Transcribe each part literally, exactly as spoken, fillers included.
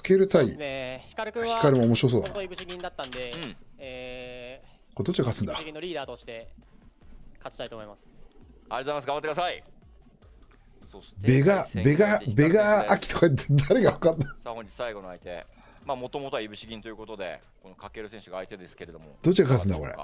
かける対ヒカル君はヒカルも面白そうだな。 本当に武士銀だったんで、 うん、 えー、 これどっちが勝つんだ。 武士銀のリーダーとして勝ちたいと思います。 ありがとうございます。頑張ってください。そしてベガベガベガ秋とか言って誰が分かんない。 さあ本日最後の相手、まあもともとはいぶし銀ということで、このかける選手が相手ですけれども、 どっちが勝つんだこれ。 うーん、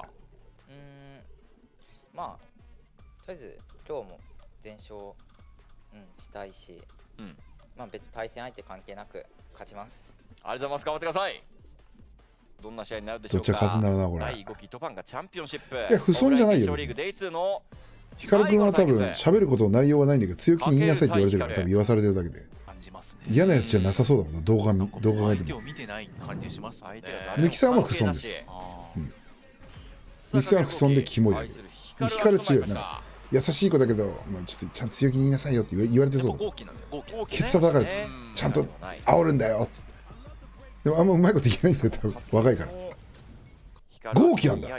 まあとりあえず今日も全勝、うん、したいし、うん、まあ別対戦相手関係なく勝ちます。 ありがとうございます。頑張ってください。どんな試合になるでしょうか。 どっちが勝つんだろうなこれ。 だいごきトパンがチャンピオンシップ。 いや不損じゃないよ。 リーグデイツーのヒカル君は多分喋ること内容はないんだけど、強気に言いなさいって言われてるから多分言わされてるだけで。嫌なやつじゃなさそうだもんな、動画見動画見ても。抜きさんは不損です。抜きさんは不損でキモいだけです。ヒカル強い。なんか優しい子だけど、まあ、ちょっとちゃんと強気に言いなさいよって言われてそうだ。ケツ叩かれてちゃんと煽るんだよっつって。でもあんまうまいこと言えないんだよ多分、若いから。豪気なんだ。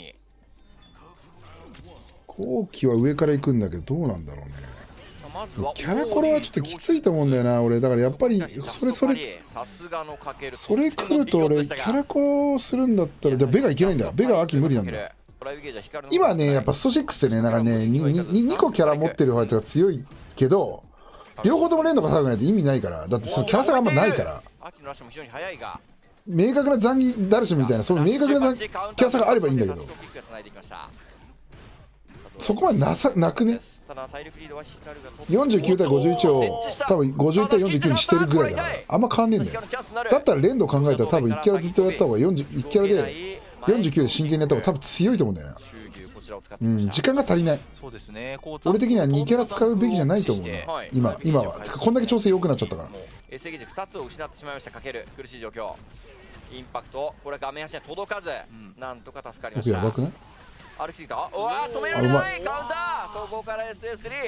豪気は上から行くんだけどどうなんだろうね。キャラコロはちょっときついと思うんだよな俺。だからやっぱりそれそれそれ来ると俺キャラコロするんだったら、じゃあベガいけないんだ。ベガは秋無理なんだ。今ねやっぱストシックスってねなんかね にこキャラ持ってるやつが強いけど、両方とも連動が高くないと意味ないから。だってそのキャラ差があんまないから。明確な残機ダルシムみたいなそういう明確なキャラ差があればいいんだけど、そこまでなさなくね。よんじゅうきゅうたいごじゅういちを多分ごじゅういちたいよんじゅうきゅうにしてるぐらいだからあんま変わんねえんだよ。だったら連動考えたら多分いちキャラずっとやった方がよんじゅういちキャラでよんじゅうきゅうで真剣にやった方が多分強いと思うんだよな。うん、時間が足りない。俺的にはにキャラ使うべきじゃないと思うな今今は。てかこんだけ調整良くなっちゃったから。 衛星ゲージふたつを失ってしまいました。かける苦しい状況。インパクトこれ画面端には届かず、なんとか助かりました。 やばくない。 歩きすぎた。うわ止められないカウンター。そこから エスエースリー。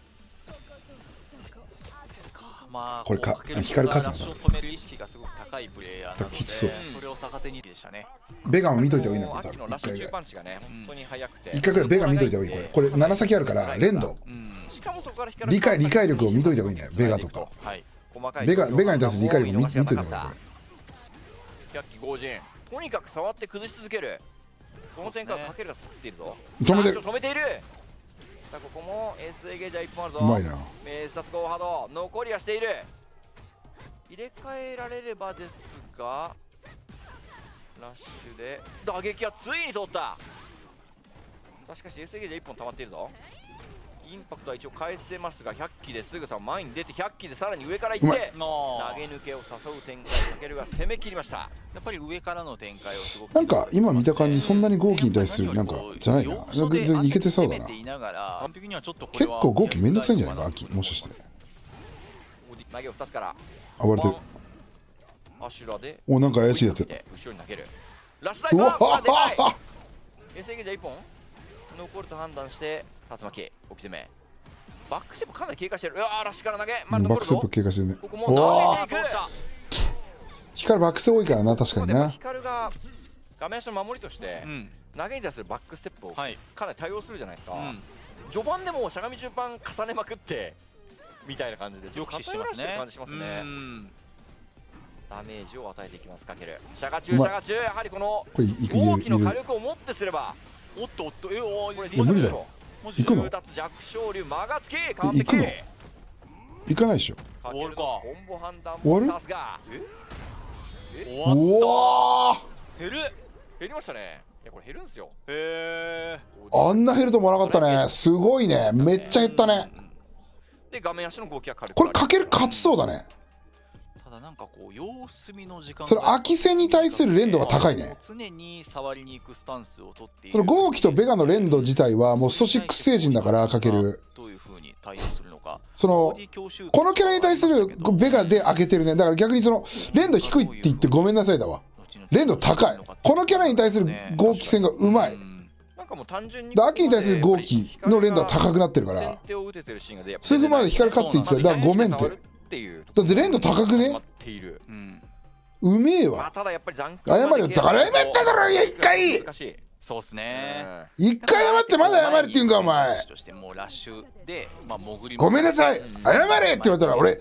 まあこれかヒカル勝つのか止める意識がすごく高いプレイヤーなので、 きつそう。 それを逆手にでしたね。 ベガも見といた方がいいなこれ。多分いっかいぐらいいっかいぐらいベガ見といた方がいい。これこれなな先あるから連動理解理解力を見といた方がいいね。ベガとかベガベガに対する理解力を見といた方がいい。 百鬼強靭。とにかく触って崩し続ける。この展開をかけるが作っているぞ。 止めてる止めている。さあここも エスエー ゲージはいっぽんあるぞ。 うまいな。 名殺ゴーハード残りはしている。入れ替えられればですがラッシュで打撃はついに通った。さあしかし エスエー ゲージはいっぽん溜まっているぞ。インパクトは一応返せますがひゃっきですぐさ前に出てひゃっきでさらに上から行って投げ抜けを誘う展開。かけるが攻め切りました。やっぱり上からの展開をすごくなんか今見た感じそんなに豪気に対するなんかじゃないな。全然いけてそうだな。結構豪気めんどくさいんじゃないか秋もしかして。 投げをふたつから暴れてる。 アシュラでおなんか怪しいやつ。 後ろに投げる。ラッシュタイムはでかい。エスエー ゲージはいっぽん残ると判断して竜巻起きてめバックステップかなり経過してる。うわーラッシュから投げ、まあ、 バックステップ経過してるね。 ここも投げていく。 光バックス多いからな確かにな。 光が画面下の守りとして、うん、投げに対するバックステップをかなり対応するじゃないですか、はい、序盤でもしゃがみ順番重ねまくってみたいな感じでよくしてますね。感じしますね。ダメージを与えていきます。かけるシャガ中シャガ中やはりこの大きな火力をもってすればおっとおっとえおこれ無理だよ。行くの？ 弱小竜間がつき完璧。 行くの？行かないでしょ。 終わるか。 終わる？ さすが。 終わった。 減る減りましたね。いやこれ減るんですよ。 へえ。 あんな減ると思わなかったね。すごいね。めっちゃ減ったね。 で画面足の動きは軽く。 これかける勝ちそうだね。 ただなんかこう様子見の時間それ空き戦に対する連動が高いね。 常に触りに行くスタンスを取っている。 その豪気とベガの連動自体はもうストシックス星人だからかける。 どういう風に対応するのか。 そのこのキャラに対するベガで開けてるね。だから逆にその連動低いって言ってごめんなさいだわ。連動高い。このキャラに対する豪気戦がうまい。秋に対する豪気の連動は高くなってるからすぐまで光勝つって言ってた。だからごめんって。だって連動高くね。うめえわ。謝れよ。だから謝っただろ一回。 そうっすね。 一回謝ってまだ謝れって言うんかお前。ごめんなさい謝れって言われたら俺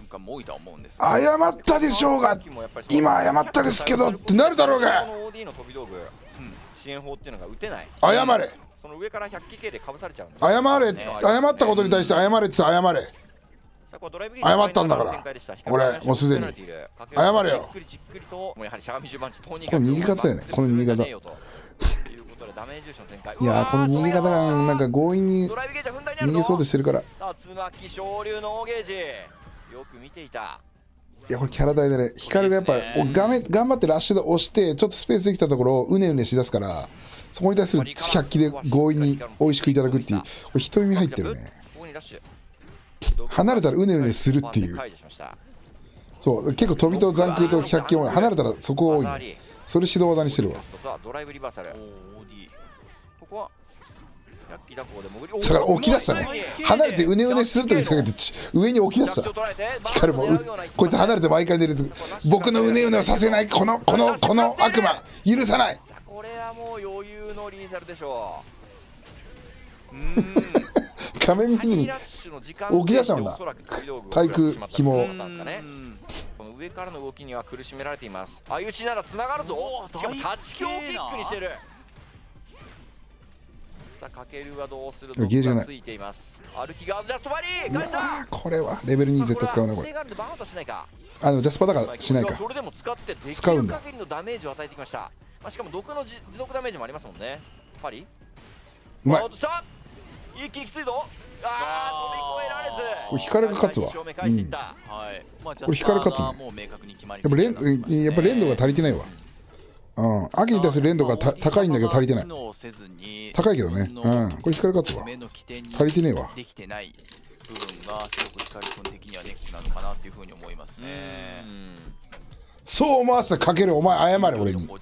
間も多いとは思うんです。 謝ったでしょうが、今謝ったですけどってなるだろうが。 この オーディー の飛び道具、支援砲っていうのが撃てない。 謝れ。 その上から ひゃくキーケー でかぶされちゃうんです。 謝れ。謝ったことに対して謝れって謝れ。謝ったんだから俺もうすでに謝れよ。この逃げ方だよね、この逃げ方。いやー、この逃げ方がなんか強引に逃げそうとしてるから。いや、これキャラ大だね。ヒカルがやっぱ画面頑張ってラッシュで押してちょっとスペースできたところをうねうねしだすから、そこに対するひゃっきで強引に美味しくいただくっていう、これ一耳入ってるね。離れたらうねうねするっていう。そう結構飛びと残空とひゃっきも離れたらそこ多いね。それ指導技にしてるわ。だから起き出したね。離れてうねうねすると見せかけて上に起き出した。ヒカルもこいつ離れて毎回寝ると僕のうねうねをさせないこのこのこの悪魔許さない。 これはもう余裕のリーサルでしょう。うん画面見ずに起き出したんだ。対空紐。 この上からの動きには苦しめられています。相打ちならつながるぞ。しかもタッチ強キックにしてる。さあ、かけるはどうするのかついています。歩きがジャストバリー。 うわー、これはレベルに絶対使うなこれ。あのジャスパだからしないか。 それでも使ってできる限りのダメージを与えてきました。まあしかも毒の持続ダメージもありますもんね。パリ。 うまい。 一気にきついぞ。ああ、飛び越えられず。 これ光が勝つわ。うん、これ光勝つね。やっぱ連やっぱ連動が足りてないわ。うん、秋に対する連動がた高いんだけど足りてない。高いけどね。うん、これ光勝つわ。足りてねえわ。 できてない部分がすごく光君的にはネックなのかなっていうふうに思いますね。 そう思わせたかけるお前謝れ俺に。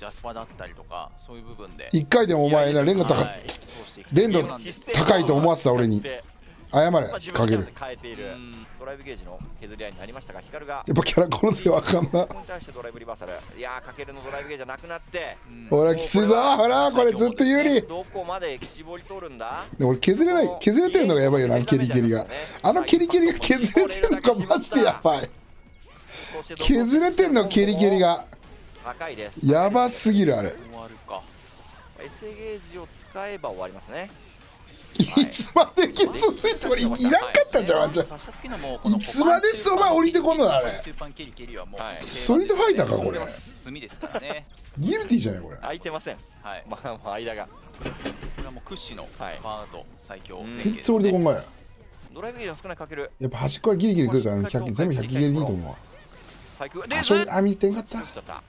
一回でもお前な連動高い連動高いと思わせた俺に謝れかける。 ドライブゲージの削り合いになりましたが、ヒカルがやっぱキャラ殺せわかんな。 ここに対してドライブリバーサル。いやー、かけるのドライブゲージはなくなって、 ほらきついぞ。ほらこれずっと有利。 どこまで絞り取るんだ。 で俺削れない削れてるのがやばいよな。あのケリケリがあのケリケリが削れてるのかマジでやばい。削れてんのケリケリがやばすぎる。あれエスゲージを使えば終わりますね。 いつまで傷ついて俺いらんかったんじゃん。ワンちゃんいつまでそば降りてこんのあれ。ストリートファイターかこれ。ギルティじゃないこれ。 空いてません。まあまあ間がこれはもう屈指のバーンアウト最強。 全然降りてこんがや。 ドライブゲージの少ないかける。 やっぱ端っこはギリギリ来るから全部ひゃくギリでいいと思うわ。あ、それあ見てんかった。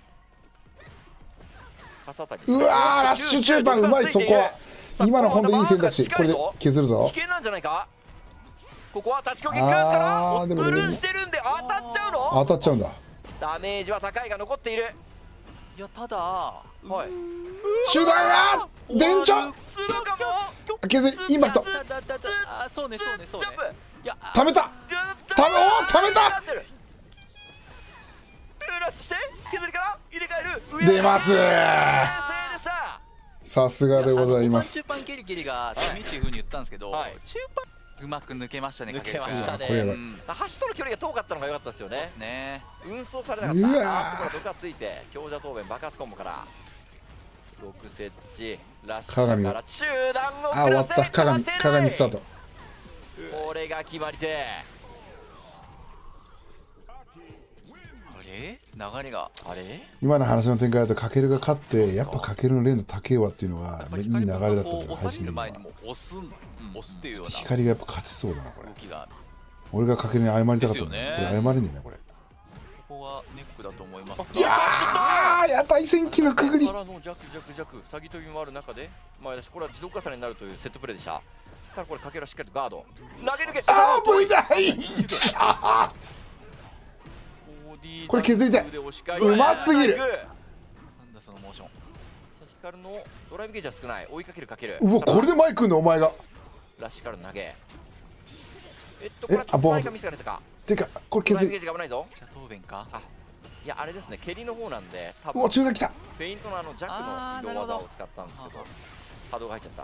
うわーラッシュ中盤うまい。そこは今の本当いい選択肢。これで削るぞ。 危険なんじゃないか。ここはタッチ攻撃からブルーしてるんで当たっちゃうの。 当たっちゃうんだ。 ダメージは高いが残っている。 いやただ集団が電長削りインパクトそうねそうねそうね。 ためたためおためた。出ます。さすがでございます。 中盤ケリケリが強いっていう風に言ったんですけど、中盤うまく抜けましたね。 抜けましたね。橋との距離が遠かったのが良かったですよね。そうですね。運送されなかった。あそこから毒がついて強者答弁爆発コンボから毒設置ラッシュから中段をあ終わった。鏡鏡スタート。 これが決まり手。 流れがあれ今の話の展開だとカケルが勝ってやっぱカケルの連の高いわっていうのがいい流れだったんだよ配信で今。光がやっぱ勝ちそうだなこれ。俺がカケルに謝りたかったんだよ。これ謝れねえなこれ。 ここはネックだと思います。 いやーや対戦機のくぐり。 からの弱弱弱詐欺飛びもある中で前出しこれは自動重ねになるというセットプレーでした。ただこれカケルはしっかりとガード投げ抜け。 ああもういない。これ削りたい。うますぎる。 なんだそのモーション。ヒカルのドライブゲージは少ない。追いかけるかける。 うわこれでマイクんのお前が。 ラッシュからの投げ。えっとこれはちょっと前がミスが出たか。 てかこれ削り。 ドライブゲージが危ないぞ。 じゃあ答弁か。 あいやあれですね蹴りの方なんで多分。うわ中段来た。 フェイントのあのジャックの移動技を使ったんですけど波動が入っちゃった。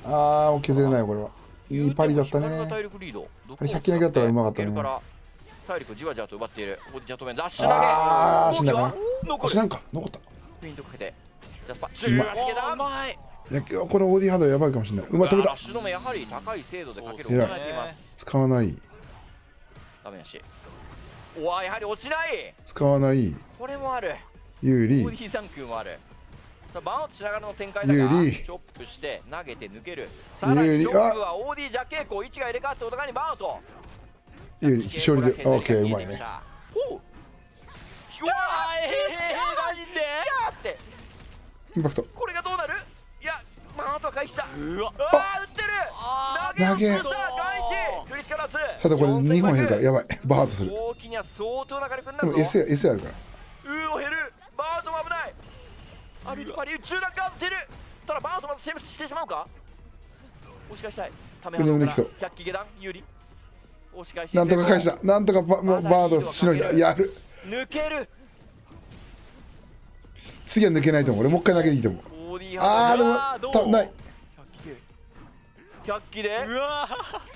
ああもう削れないこれは。いいパリだったね。あれひゃっき投げだったらうまかったね。 体力じわじわと奪っている。オーディジャットメン、ラッシュ投げ。 ああ死んだかな。 残る。 死なんか残った。 フェイントかけてジャスパ中足下段。 いやこれオーディハードやばいかもしれない。うまい止めた。 ラッシュ止めやはり高い精度でかけるを行っています。 使わない。 ダメ足。おわやはり落ちない。 使わない。 これもある。 有利。 オーディザンクもある。さあバウンドしながらの展開だがチョップして投げて抜ける。さらにチョップは オーディジャケイコ位置が入れ替わってお互いにバウンド。 有利勝利で。オッケーうまいね。 ほう。うわーえーってインパクト。 これがどうなる。いやマウントは回避した。うわあ打ってる。 投げさあ返しクリティカルアツ。 さてこれにほん減るからやばい。バートする。 大きには相当な火力になるぞ。 でも エス エス あるから。 うーを減る。バートも危ない。アルパリ宇宙なんか外せる。ただバートまたセーブしてしまうか。押し返したい。ためはのからひゃっき下段有利。押し返しなんとか返した。なんとかババードしのいだ。やる。 抜ける。 次は抜けないと思う。俺もう一回だけでいいと思う。ああでもたない。 ひゃっきで。うわ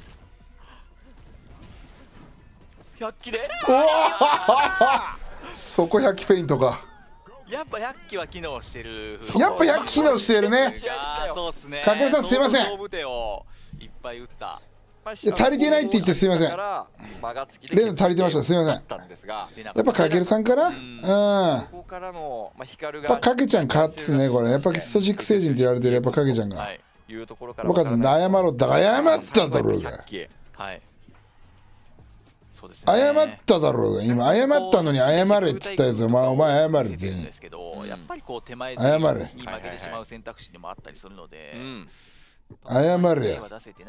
ひゃっきで。 おおそこひゃっきフェイントか。 やっぱひゃっきは機能してる。 やっぱひゃっき機能してるね。 そうっすね。 かけるさんすいません。 勝負手をいっぱい打った。 いや足りてないって言ってすいません。例の足りてましたすいません。やっぱかけるさんからうん。やっぱかけちゃん勝つねこれ。やっぱストジック星人って言われてるやっぱかけちゃんが。僕は謝ろうだから謝っただろうが。 はい。そうですね。 謝っただろうが今謝ったのに謝れっつったやつお前お前謝れ全員。 やっぱりこう手前に謝れ負けてしまう選択肢にもあったりするので。 謝れや。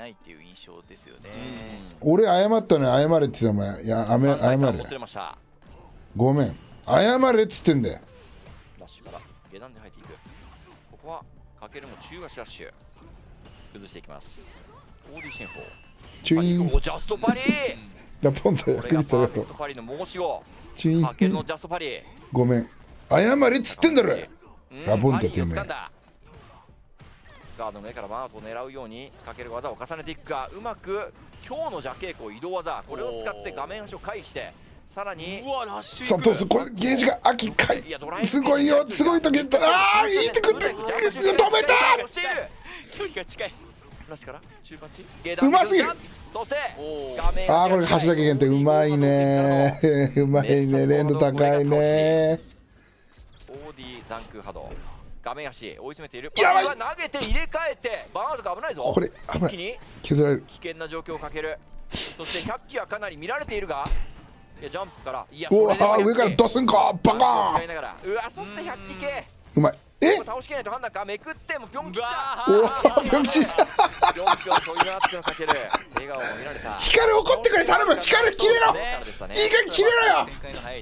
俺謝ったのに謝れって言ってもいや謝れ。ごめん謝れっつってんだよ。 ラッシュから下段で入っていく。ここはかけるの中足ラッシュ崩していきます。オーディシェンフォーチュイーンジャストパリーラポンタやクリスタルとパリの申し子チュイーンかけるのジャストパリーごめん謝れっつってんだろラポンタてめえ。 ガードの上からマウントを狙うようにかける技を重ねていくがうまく今日の邪稽古移動技これを使って画面端を回避してさらにさあどうするこれゲージが秋かいすごいよすごい時だああいいってくって止めた距離が近い。 うますぎる。 そしてああこれ橋だけ限定うまいねうまいね連度高いね。 オーディ残空波動画面足追い詰めている。 やばい投げて入れ替えてバーンとか危ないぞ。 これ危ない削られる。 危険な状況をかける。そしてひゃっきはかなり見られているがいやジャンプからいやおわ上からドスンかバカーン。 うわそしてひゃっき系うまい。え倒しきれないと判断かめくってもピョンキした。 おおピョンキピョンピョン飛び回ってのかける笑顔も見られた。 光怒ってくれ頼む光切れろいいか切れろよ。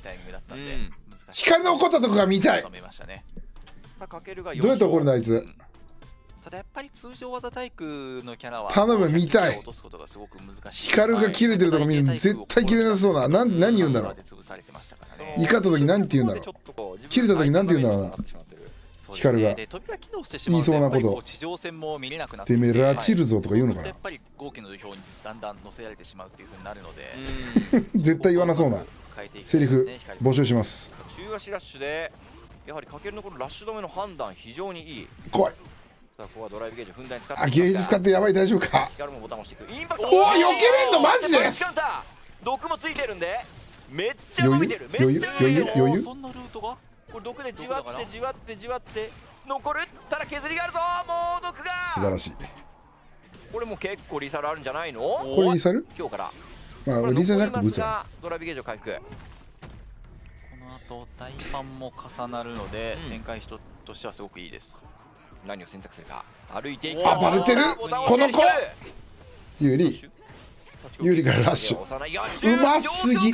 光の怒ったとこが見たい。どうやって怒るんだあいつ。 ただやっぱり通常技タイプのキャラは頼む見たい。光が切れてるとこ見るの絶対切れなさそうな。何何言うんだろう。怒った時何て言うんだろう。切れた時何て言うんだろうな。光が言いそうなことてめえラチルゾとか言うのかな。 やっぱり合計の土俵にだんだん乗せられてしまうっていう風になるので絶対言わなそうなセリフ募集します。 中足ラッシュでやはりかけるのこのラッシュ止めの判断非常にいい。 怖い。 さあここはドライブゲージふんだんに使ってあゲージ使ってやばい大丈夫か。 光もボタンを押していくインパクト。 おお避けれんのマジです。 毒もついてるんでめっちゃ伸びてる。 余裕余裕余裕。 そんなルートがこれ毒でじわってじわってじわって残る。ただ削りがあるぞもう毒が素晴らしい。 これも結構リサルあるんじゃないの。 これリサル今日からまあリサルじゃなくてブツはドライブゲージを回復。 この後大パンも重なるので、うん、展開人としてはすごくいいです。 何を選択するか歩いていく。 あバレてるこの子有利有利からラッシュうますぎ。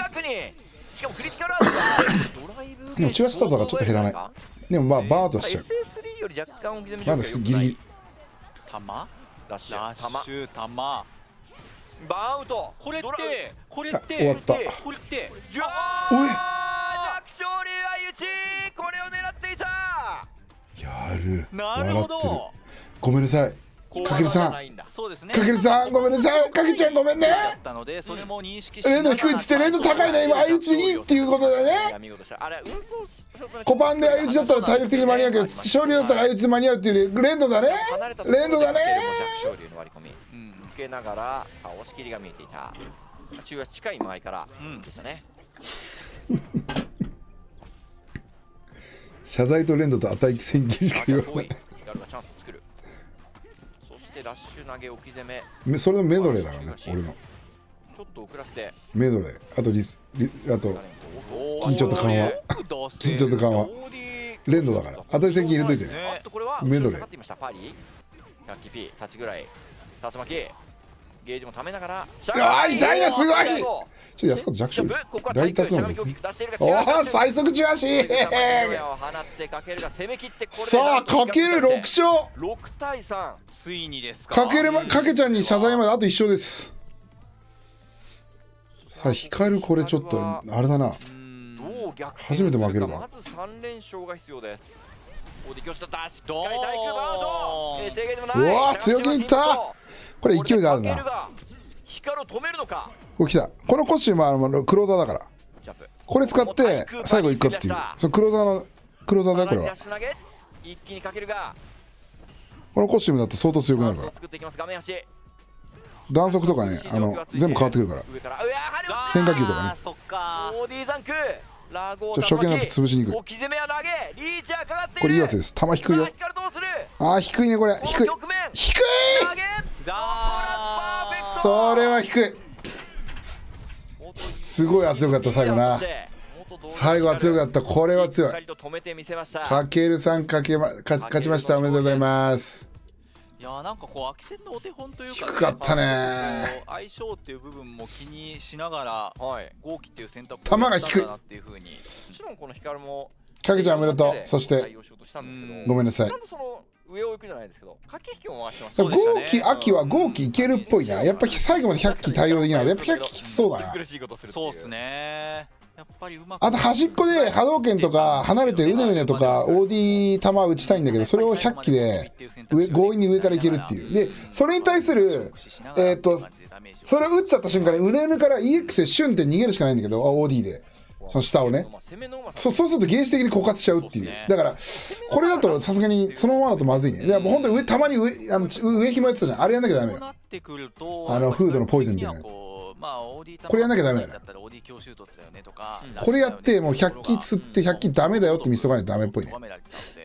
でもチュアスタートがちょっと減らない。でもまあバードしちゃう。まだギリギリ。 玉ラッシュラッシュ玉バーアウト。 これってこれって終わった。 これっておい弱勝利相打ちこれを狙っていた。 やるなるほど。 ごめんなさいかけるさんそうですね。 かけるさんごめんなさい、かけちゃんごめんね。 だったので、それも認識しレンド低いっつってレンド高いね今、相打ちでいいっていうことだよね。コパンで相打ちだったら体力的に間に合うけど、勝利だったら相打ちで間に合うっていうレンドだね。レンドだね。 受けながら押し切りが見えていた。中足近い間合いからでしたね。 謝罪とレンドと値千金しか言わない。 そしてラッシュ投げ置き攻め。 それのメドレーだからね、俺の。 ちょっと遅らせて。 メドレー。あとリス、リあと緊張と緩和。緊張と緩和。レンドだから。値千金入れといてね。メドレー。 ひゃくピー立ちぐらい。竜巻。ゲージもためながら。 ああ、痛いな、すごい。ちょっと安かった弱小。大達なのに。おお、最速じゅう足。さあ、かけるろく勝。 ろく対さん。 ついにですか。 かけるま、かけちゃんに謝罪まであといっ勝です。さあ、光るこれちょっとあれだな。初めて負けるわ。 まずさん連勝が必要です。 うわー、強気にいった。これ勢いがあるな。 光を止めるのか。 これ来た。このコスチュームはあのクローザーだから。これ使って最後いくっていう。そのクローザーのクローザーだよこれは。 一気にかけるが。 このコスチュームだと相当強くなるから。弾速とかね、あの全部変わってくるから。変化球とかね。ちょっと初見なんて潰しにくい。これ岩瀬です。球低いよ。ああ、低いねこれ。低い。低い。それは低い。すごい圧力だった最後な。最後圧力だった。これは強い。かけるさんかけま勝ちました。おめでとうございます。 いやーなんかこう、秋戦のお手本というか、 低かったね。 相性っていう部分も気にしながら、豪輝っていう選択球が低い。 もちろんこの光もかけちゃんおめでとう。そしてごめんなさい。 上を行くじゃないですけど、駆け引きも回してます。 豪輝秋は豪輝いけるっぽいな。やっぱ最後までひゃっき対応できない。やっぱひゃっききつそうだな。 そうっすね。やっぱりうまく。 あと端っこで波動拳とか離れてうねうねとか オーディー 球打ちたいんだけど、それをひゃっきで上強引に上からいけるっていう。でそれに対するえっとそれを打っちゃった瞬間にうねうねから イーエックス でシュンって逃げるしかないんだけど、 オーディー でその下をね。そそうするとゲージ的に枯渇しちゃうっていう。だからこれだとさすがにそのままだとまずいね。いやもう本当に上たまに上あの上紐やってたじゃん。あれやんなきゃダメよ。あのフードのポイズンみたいな。これやんなきゃダメだよ。これやってもうひゃっきつってひゃっきダメだよって見せとかないとダメっぽいね。